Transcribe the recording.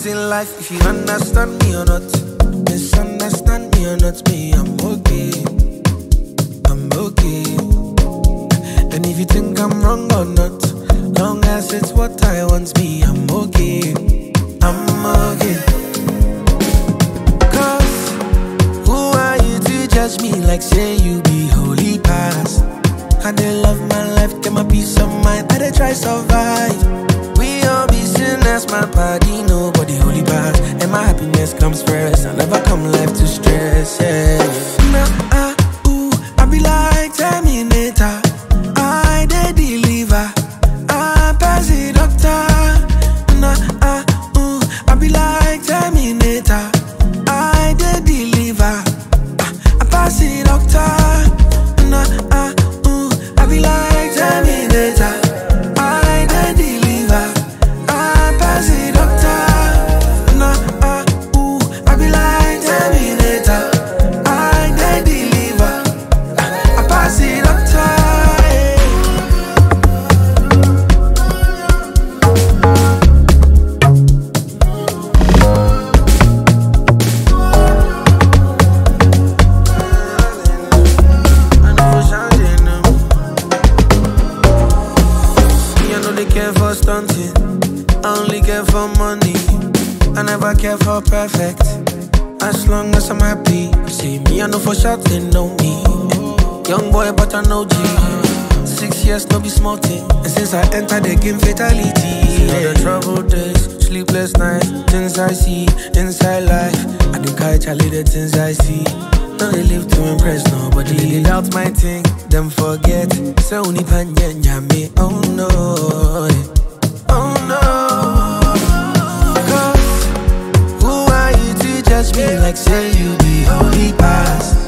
in life, if you understand me or not. Misunderstand me or not, me, I'm okay. I'm okay. And if you think I'm wrong or not, long as it's what I want, me, I'm okay. I'm okay. Cause who are you to judge me like say you be holy past? I dey love my life, get my peace of mind, I dey try survive. We all be sinners, my body, nobody holy past. And my happiness comes first, I never come life to stress, yeah. Nah, ooh, I be like Terminator, I dey deliver, I pass the doctor. Nah, ooh, I be like Terminator, I dey deliver, I pass the doctor. Nah, ooh, I be like Terminator, I dey deliver, I pass the doctor. Nah, ooh, I be like Terminator, I dey deliver, I pass the doctor. Care for stunting, I only care for money. I never care for perfect, as long as I'm happy. See me, I know for sure they know me. Young boy, but I know G. 6 years, no be small thing. And since I entered the game, fatality. Yeah. The troubled days, sleepless nights, things I see inside life. I do carry Charlie, the things I see. No, they live to impress nobody. They doubt my thing, them forget. So only panya me, oh no, oh no. Cause who are you to judge me like say you be holy past?